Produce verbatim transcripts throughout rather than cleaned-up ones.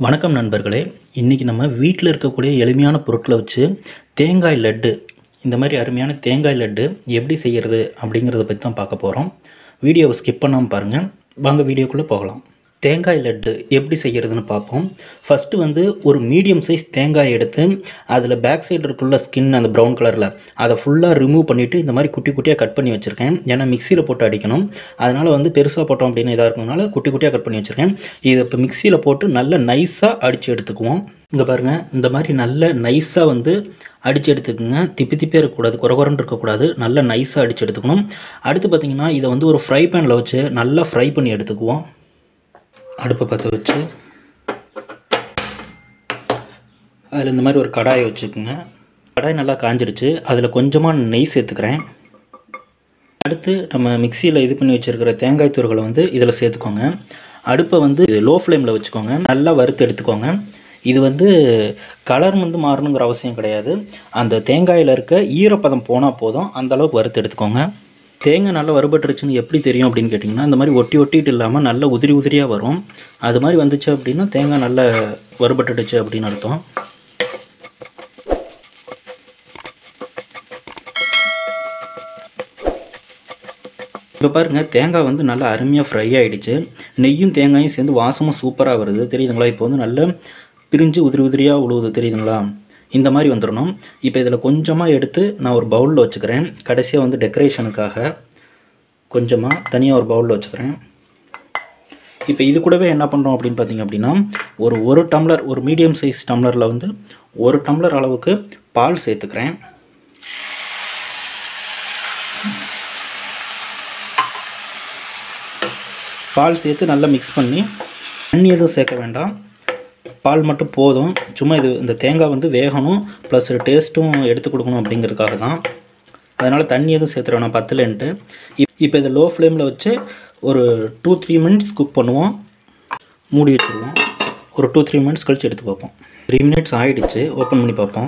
வணக்கம் நண்பர்களே. இன்றைக்கி நம்ம வீட்டில் இருக்கக்கூடிய எளிமையான பொருட்களை வச்சு தேங்காய் லட்டு, இந்த மாதிரி அருமையான தேங்காய் லட்டு எப்படி செய்கிறது அப்படிங்கிறத பற்றி தான் பார்க்க போகிறோம். வீடியோவை ஸ்கிப் பண்ணாமல் பாருங்கள். வாங்க வீடியோக்குள்ளே போகலாம். தேங்காய் லட்டு எப்படி செய்கிறதுன்னு பார்ப்போம். ஃபஸ்ட்டு வந்து ஒரு மீடியம் சைஸ் தேங்காய் எடுத்து அதில் பேக் சைடு இருக்குள்ள ஸ்கின் அந்த ப்ரௌன் கலரில் அதை ஃபுல்லாக ரிமூவ் பண்ணிவிட்டு இந்த மாதிரி குட்டி குட்டியாக கட் பண்ணி வச்சுருக்கேன். ஏன்னா மிக்சியில் போட்டு அடிக்கணும், அதனால் வந்து பெருசாக போட்டோம் அப்படின்னு இதாக இருக்கிறதுனால குட்டி குட்டியாக கட் பண்ணி வச்சுருக்கேன். இதை இப்போ மிக்சியில் போட்டு நல்லா நைஸாக அடித்து எடுத்துக்குவோம். இங்கே பாருங்கள், இந்த மாதிரி நல்ல நைஸாக வந்து அடித்து எடுத்துக்கோங்க. திப்பி திப்பியாக இருக்கக்கூடாது, குறை குறைன்னு இருக்கக்கூடாது, நல்லா நைஸாக அடித்து எடுத்துக்கணும். அடுத்து பார்த்திங்கன்னா இதை வந்து ஒரு ஃப்ரை பேனில் வச்சு நல்லா ஃப்ரை பண்ணி எடுத்துக்குவோம். அடுப்பை பற்ற வச்சு அதில் இந்த மாதிரி ஒரு கடாயை வச்சுக்கோங்க. கடாய் நல்லா காஞ்சிடுச்சு. அதில் கொஞ்சமாக நெய் சேர்த்துக்கிறேன். அடுத்து நம்ம மிக்சியில் இது பண்ணி வச்சுருக்கிற தேங்காய் தூள்களை வந்து இதில் சேர்த்துக்கோங்க. அடுப்பை வந்து லோ ஃப்ளேமில் வச்சுக்கோங்க. நல்லா வறுத்து எடுத்துக்கோங்க. இது வந்து கலர் வந்து மாறணுங்கிற அவசியம் கிடையாது. அந்த தேங்காயில் இருக்க ஈரப்பதம் போனால் போதும், அந்தளவுக்கு வறுத்து எடுத்துக்கோங்க. தேங்காய் நல்லா வறுபட்டுருச்சுன்னு எப்படி தெரியும் அப்படின்னு கேட்டிங்கன்னா, இந்த மாதிரி ஒட்டி ஒட்டிட்டு இல்லாமல் நல்லா உதிரி உதிரியாக வரும். அது மாதிரி வந்துச்சு அப்படின்னா தேங்காய் நல்லா வறுபட்டுடுச்சு அப்படின்னு அர்த்தம். இப்போ பாருங்கள், தேங்காய் வந்து நல்லா அருமையாக ஃப்ரை ஆகிடுச்சு. நெய்யும் தேங்காயும் சேர்ந்து வாசமும் சூப்பராக வருது, தெரியுதுங்களா? இப்போ வந்து நல்லா பிரிஞ்சு உதிரி உதிரியாக உழுவுது, தெரியுதுங்களா? இந்த மாதிரி வந்துடணும். இப்போ இதில் கொஞ்சமாக எடுத்து நான் ஒரு பவுலில் வச்சுக்கிறேன். கடைசியாக வந்து டெக்கரேஷனுக்காக கொஞ்சமாக தனியாக ஒரு பவுலில் வச்சுக்கிறேன். இப்போ இது கூடவே என்ன பண்ணுறோம் அப்படின்னு பார்த்தீங்க அப்படின்னா, ஒரு ஒரு டம்ளர், ஒரு மீடியம் சைஸ் டம்ளரில் வந்து ஒரு டம்ளர் அளவுக்கு பால் சேர்த்துக்கிறேன். பால் சேர்த்து நல்லா மிக்ஸ் பண்ணி, தண்ணி எதுவும் சேர்க்க வேண்டாம், பால் மட்டும் போதும். சும்மா இது இந்த தேங்காய் வந்து வேகணும், ப்ளஸ் டேஸ்ட்டும் எடுத்து கொடுக்கணும் அப்படிங்கிறதுக்காக தான். அதனால் தண்ணி எதுவும் சேர்த்துற வேணாம், பத்தலைன்ட்டு. இப் இப்போ இதை லோ ஃப்ளேமில் வச்சு ஒரு டூ த்ரீ மினிட்ஸ் குக் பண்ணுவோம். மூடி வச்சுருவோம். ஒரு டூ த்ரீ மினிட்ஸ் கழித்து எடுத்து பார்ப்போம். த்ரீ மினிட்ஸ் ஆகிடுச்சு. ஓப்பன் பண்ணி பார்ப்போம்.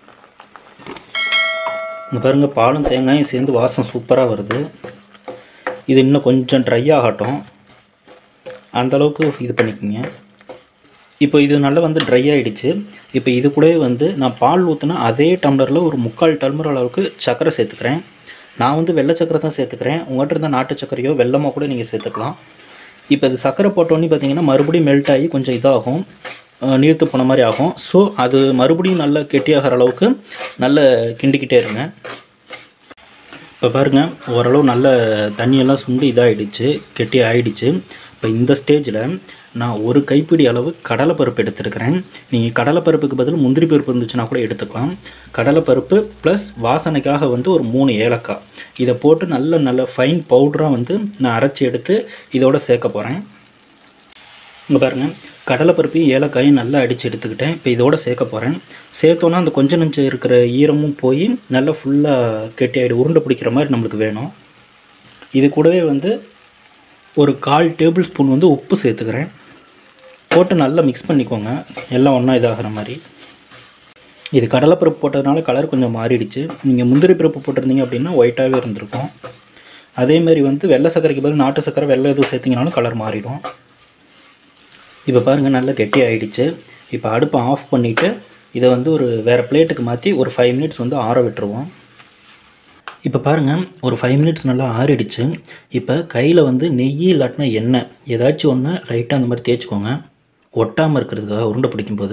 இங்கே பாருங்கள், பாலும் தேங்காயும் சேர்ந்து வாசம் சூப்பராக வருது. இது இன்னும் கொஞ்சம் ட்ரை ஆகட்டும், அந்தளவுக்கு இது பண்ணிக்கோங்க. இப்போ இது நல்லா வந்து ட்ரை ஆகிடுச்சு. இப்போ இது கூடவே வந்து நான் பால் ஊற்றினா அதே டம்ளரில் ஒரு முக்கால் டம்ளர் அளவுக்கு சர்க்கரை சேர்த்துக்கிறேன். நான் வந்து வெள்ளை சர்க்கரை தான் சேர்த்துக்கிறேன். உங்கள்கிட்ட இருந்தால் நாட்டு சர்க்கரையோ வெல்லமோ கூட நீங்கள் சேர்த்துக்கலாம். இப்போ இது சர்க்கரை போட்டோன்னே பார்த்தீங்கன்னா மறுபடியும் மெல்ட் ஆகி கொஞ்சம் இதாகும், நீர்த்து போன மாதிரி ஆகும். ஸோ அது மறுபடியும் நல்லா கெட்டியாகிற அளவுக்கு நல்ல கிண்டிக்கிட்டே இருங்க. இப்போ பாருங்கள், ஓரளவு நல்ல தண்ணியெல்லாம் சுண்டு இதாகிடுச்சு, கெட்டி ஆகிடுச்சு. இப்போ இந்த ஸ்டேஜில் நான் ஒரு கைப்பிடி அளவு கடலைப்பருப்பு எடுத்துருக்கிறேன். நீங்கள் கடலைப்பருப்புக்கு பதில் முந்திரி பருப்பு இருந்துச்சுன்னா கூட எடுத்துக்கலாம். கடலைப்பருப்பு ப்ளஸ் வாசனைக்காக வந்து ஒரு மூணு ஏலக்காய், இதை போட்டு நல்ல நல்ல ஃபைன் பவுடராக வந்து நான் அரைச்சி எடுத்து இதோடு சேர்க்க போகிறேன். இங்கே பாருங்கள், கடலைப்பருப்பையும் ஏலக்காயும் நல்லா அடித்து எடுத்துக்கிட்டேன். இப்போ இதோடு சேர்க்க போகிறேன். சேர்த்தோன்னா அந்த கொஞ்சம் நஞ்சம் இருக்கிற ஈரமும் போய் நல்லா ஃபுல்லாக கெட்டி ஆகிடும், உருண்டை பிடிக்கிற மாதிரி நம்மளுக்கு வேணும். இது கூடவே வந்து ஒரு கால் டேபிள் ஸ்பூன் வந்து உப்பு சேர்த்துக்கிறேன். போட்டு நல்லா மிக்ஸ் பண்ணிக்கோங்க, எல்லாம் ஒன்றா இதாகிற மாதிரி. இது கடலைப்பருப்பு போட்டதுனால கலர் கொஞ்சம் மாறிடுச்சு. நீங்கள் முந்திரி பருப்பு போட்டிருந்தீங்க அப்படின்னா ஒயிட்டாகவே இருந்திருக்கும். அதேமாதிரி வந்து வெள்ளை சர்க்கரைக்கு பதில் நாட்டு சர்க்கரை வெள்ளை எதுவும் சேர்த்திங்கனாலும் கலர் மாறிடும். இப்போ பாருங்கள், நல்லா கெட்டி ஆகிடுச்சு. இப்போ அடுப்பை ஆஃப் பண்ணிவிட்டு இதை வந்து ஒரு வேறு பிளேட்டுக்கு மாற்றி ஒரு ஃபைவ் மினிட்ஸ் வந்து ஆற விட்டுருவோம். இப்போ பாருங்கள், ஒரு ஃபைவ் மினிட்ஸ் நல்லா ஆறிடுச்சு. இப்போ கையில் வந்து நெய் இல்லாட்டினா எண்ணெய் ஏதாச்சும் ஒன்று லைட்டாக அந்த மாதிரி தேய்ச்சிக்கோங்க, ஒட்டாமல் இருக்கிறதுக்காக உருண்டை பிடிக்கும்போது.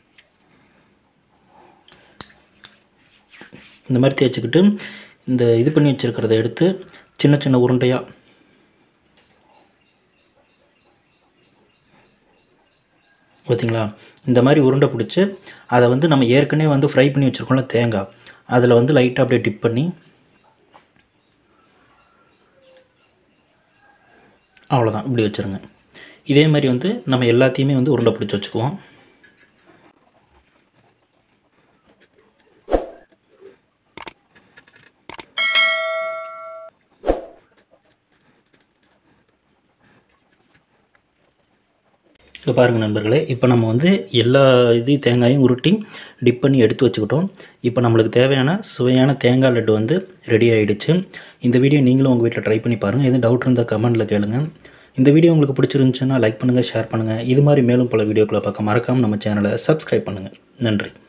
இந்த மாதிரி தேய்ச்சிக்கிட்டு இந்த இது பண்ணி வச்சுருக்கிறத எடுத்து சின்ன சின்ன உருண்டையாக பார்த்தீங்களா, இந்த மாதிரி உருண்டை பிடிச்சி அதை வந்து நம்ம ஏற்கனவே வந்து ஃப்ரை பண்ணி வச்சுருக்கோம்ல தேங்காய், அதில் வந்து லைட்டாக அப்படியே டிப் பண்ணி அவ்வளோதான், இப்படி வச்சுருங்க. இதே மாதிரி வந்து நம்ம எல்லாத்தையுமே வந்து உருண்டை பிடிச்சி வச்சுக்குவோம். இப்போ பாருங்கள் நண்பர்களே, இப்போ நம்ம வந்து எல்லா இது தேங்காயும் உருட்டி டிப் பண்ணி எடுத்து வச்சுக்கிட்டோம். இப்போ நம்மளுக்கு தேவையான சுவையான தேங்காய் லட்டு வந்து ரெடி ஆகிடுச்சு. இந்த வீடியோ நீங்களும் உங்கள் வீட்டில் ட்ரை பண்ணி பாருங்கள். எதுவும் டவுட் இருந்தால் கமெண்ட்டில் கேளுங்கள். இந்த வீடியோ உங்களுக்கு பிடிச்சிருந்துச்சுன்னா லைக் பண்ணுங்கள், ஷேர் பண்ணுங்கள். இது மாதிரி மேலும் பல வீடியோக்களை பார்க்க மறக்காமல் நம்ம சேனலை சப்ஸ்கிரைப் பண்ணுங்கள். நன்றி.